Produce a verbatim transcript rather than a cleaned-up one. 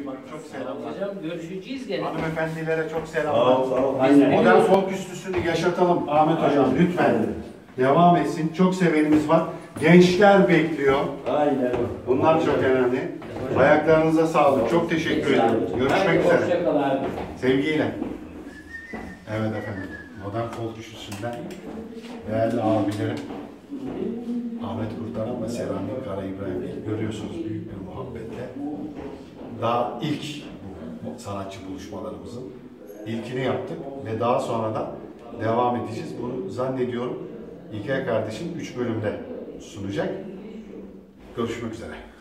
bak çok selamlar. Hocam görüşeceğiz gene. Hanımefendilere çok Sağ selamlar. ol, sağ ol. Biz Aynen. modern folk üstüsünü yaşatalım Ahmet Hocam lütfen. Devam etsin. Çok sevenimiz var. Gençler bekliyor. Aynen. Bunlar çok önemli. Ayaklarınıza sağlık. Çok teşekkür ederim. Görüşmek üzere. Hoşçakal abi. Sevgiyle. Evet efendim. Modern folk üçlüsünden değerli abilerim Ahmet Kurtaran ve Selanik Kara İbrahim görüyorsunuz büyük bir muhabbetle. Daha ilk bu sanatçı buluşmalarımızın ilkini yaptık ve daha sonra da devam edeceğiz. Bunu zannediyorum İlker kardeşim üç bölümde sunacak. Görüşmek üzere.